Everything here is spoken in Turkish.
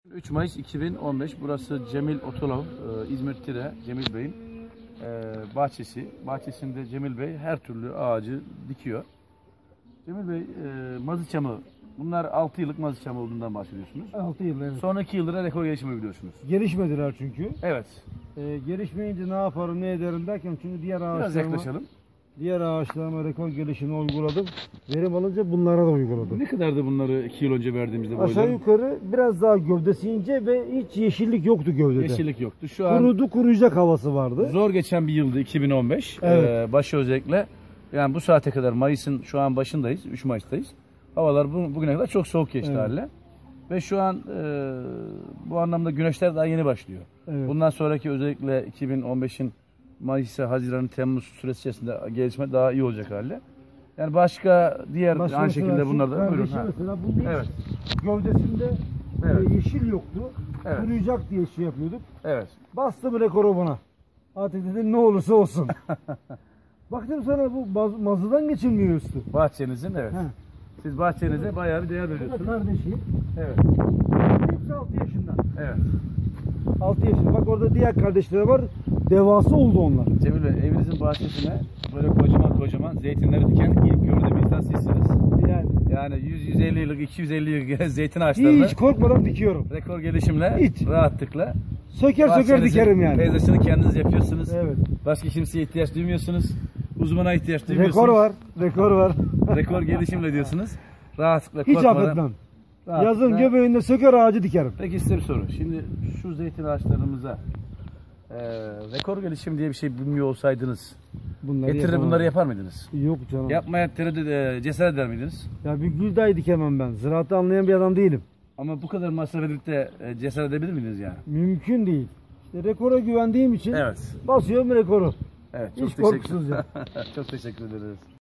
3 Mayıs 2015. Burası Cemil Otolov, İzmir Tire, Cemil Bey'in bahçesi. Bahçesinde Cemil Bey her türlü ağacı dikiyor. Cemil Bey, mazı çamı, bunlar 6 yıllık mazı çamı olduğundan bahsediyorsunuz. 6 yıl, evet. Son 2 yıldır rekor gelişimi biliyorsunuz. Gelişmediler çünkü. Evet. Gelişmeyince ne yaparım, ne ederim derken çünkü Biraz yaklaşalım. diğer ağaçlarıma rekor gelişimi uyguladım. Verim alınca bunlara da uyguladım. Ne kadardı bunları 2 yıl önce verdiğimizde boyları? Aşağı yukarı biraz daha gövdesi ince ve hiç yeşillik yoktu gövdede. Yeşillik yoktu. Şu an Kurudu, kuruyacak havası vardı. zor geçen bir yıldı 2015. Evet. Başı özellikle yani bu saate kadar Mayıs'ın şu an başındayız. 3 Mayıs'tayız. Havalar bugüne kadar çok soğuk geçti Evet. haliyle. Ve şu an bu anlamda güneşler daha yeni başlıyor. Evet. Bundan sonraki özellikle 2015'in Mayıs'a, Haziran, Temmuz süresi içerisinde gelişme daha iyi olacak haliyle. Yani başka diğer Başka aynı mesela şekilde şu bunlar da buyurun. kardeşi mesela bunun hiç Evet. gövdesinde Evet. yeşil yoktu. Evet. Kuruyacak diye şey yapıyorduk. Evet. Bastım rekoru buna. Artık dedim ne olursa olsun. Baktım sonra bu mazıdan geçilmiyor üstü. Bahçenizin evet. He. Siz bahçenize bayağı bir değer Bu da veriyorsunuz. kardeşim. Evet. Hepsi 6 yaşında. Evet. 6 yaşında. Bak orada diğer kardeşleri var. Devası oldu onlar. Cemil Bey, evinizin bahçesine böyle kocaman zeytinleri diken ilk gördüğüm insan sizsiniz. Yani 100-150 yıllık, 250 yıllık zeytin ağaçlarını Hiç korkmadan dikiyorum. rekor gelişimle, Hiç. rahatlıkla Söker bahçenizin dikerim yani. peyzajını kendiniz yapıyorsunuz. Evet. Başka kimseye ihtiyaç duymuyorsunuz. Uzmana ihtiyaç duymuyorsunuz. Rekor var. Rekor var. Rekor gelişimle diyorsunuz. Rahatlıkla, Hiç korkmadan. affetmem. rahatlıkla. Yazın göbeğinde söker ağacı dikerim. Peki size bir soru. Şimdi şu zeytin ağaçlarımıza rekor gelişim diye bir şey bilmiyor olsaydınız getirir yapamam. bunları yapar mıydınız? Yok canım. Yapmaya cesaret eder miydiniz? Ya bir gül dahi dikemem ben. Ziraatı anlayan bir adam değilim. Ama bu kadar masraf edip de cesaret edebilir miydiniz yani? Mümkün değil. İşte rekora güvendiğim için Evet. basıyorum rekoru. Evet. Hiç korkusuzca. Çok teşekkür ederiz.